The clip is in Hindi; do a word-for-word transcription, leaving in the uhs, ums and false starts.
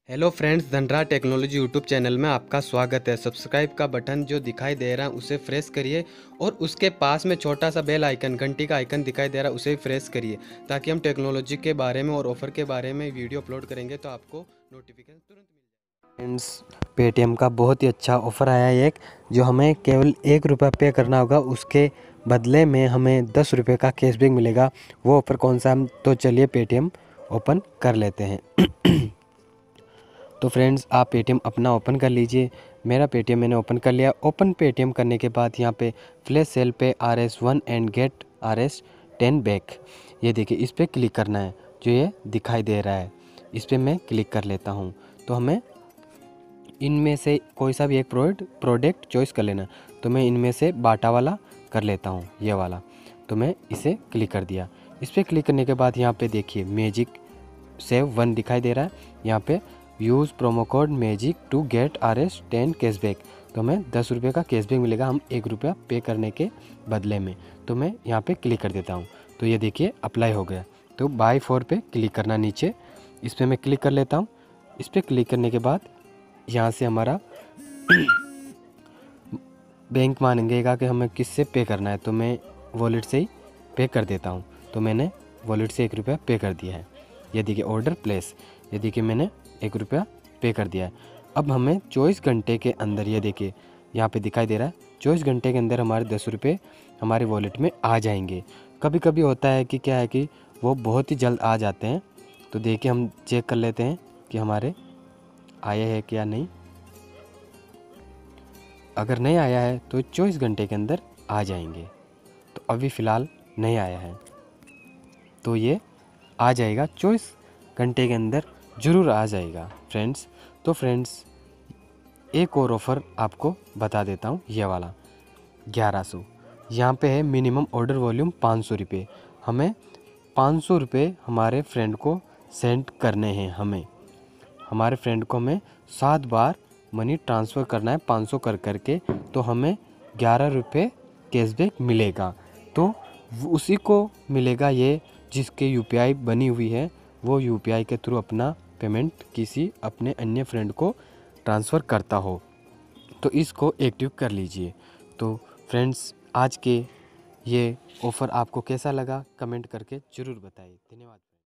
Hello friends, Dhanraj technology YouTube channel में आपका स्वागत है। सब्सक्राइब का बटन जो दिखाई दे रहा है उसे प्रेस करिए और उसके पास में छोटा सा बेल आइकन, घंटी का आइकन दिखाई दे रहा है, उसे भी प्रेस करिए ताकि हम टेक्नोलॉजी के बारे में और ऑफर के बारे में वीडियो अपलोड करेंगे तो आपको नोटिफिकेशन तुरंत मिल जाए। फ्रेंड्स, पेटीएम का बहुत ही अच्छा ऑफ़र आया है एक, जो हमें केवल एक रुपया पे करना होगा, उसके बदले में हमें दस रुपये का कैशबैक मिलेगा। वो ऑफ़र कौन सा, हम तो चलिए पेटीएम ओपन कर लेते हैं। तो फ्रेंड्स, आप पेटीएम अपना ओपन कर लीजिए। मेरा पेटीएम मैंने ओपन कर लिया। ओपन पेटीएम करने के बाद यहाँ पे फ्लैश सेल पे R S one and get R S ten back, ये देखिए इस पर क्लिक करना है। जो ये दिखाई दे रहा है इस पर मैं क्लिक कर लेता हूँ। तो हमें इनमें से कोई सा भी एक प्रोडक्ट प्रोडक्ट चॉइस कर लेना। तो मैं इनमें से बाटा वाला कर लेता हूँ, ये वाला। तो मैं इसे क्लिक कर दिया। इस पर क्लिक करने के बाद यहाँ पे देखिए मैजिक सेव वन दिखाई दे रहा है। यहाँ पे use promo code magic to get R S ten cashback. तो हमें दस रुपये का कैशबैक मिलेगा हम एक रुपया पे करने के बदले में। तो मैं यहाँ पे क्लिक कर देता हूँ। तो ये देखिए अप्लाई हो गया। तो बाय फोर पे क्लिक करना नीचे, इस पर मैं क्लिक कर लेता हूँ। इस पर क्लिक करने के बाद यहाँ से हमारा बैंक मांगेगा कि हमें किससे पे करना है। तो मैं वॉलेट से ही पे कर देता हूँ। तो मैंने वॉलेट से एक रुपया पे कर दिया है। ये देखिए ऑर्डर प्लेस, ये देखिए मैंने एक रुपया पे कर दिया है। अब हमें चौबीस घंटे के अंदर, ये देखिए यहाँ पे दिखाई दे रहा है, चौबीस घंटे के अंदर हमारे दस रुपये हमारे वॉलेट में आ जाएंगे। कभी कभी होता है कि क्या है कि वो बहुत ही जल्द आ जाते हैं। तो देखिए हम चेक कर लेते हैं कि हमारे आए हैं क्या नहीं। अगर नहीं आया है तो चौबीस घंटे के अंदर आ जाएंगे। तो अभी फ़िलहाल नहीं आया है, तो ये आ जाएगा, चौबीस घंटे के अंदर ज़रूर आ जाएगा फ्रेंड्स। तो फ्रेंड्स, एक और ऑफ़र आपको बता देता हूँ, ये वाला ग्यारह सौ, यहाँ पे है मिनिमम ऑर्डर वॉल्यूम पाँच सौ रुपये। हमें पाँच सौ रुपये हमारे फ्रेंड को सेंड करने हैं। हमें हमारे फ्रेंड को हमें सात बार मनी ट्रांसफ़र करना है पाँच सौ कर करके। तो हमें ग्यारह रुपये कैशबैक मिलेगा। तो उसी को मिलेगा ये जिसके यूपीआई बनी हुई है, वो यूपीआई के थ्रू अपना पेमेंट किसी अपने अन्य फ्रेंड को ट्रांसफ़र करता हो। तो इसको एक्टिव कर लीजिए। तो फ्रेंड्स, आज के ये ऑफ़र आपको कैसा लगा कमेंट करके ज़रूर बताइए। धन्यवाद।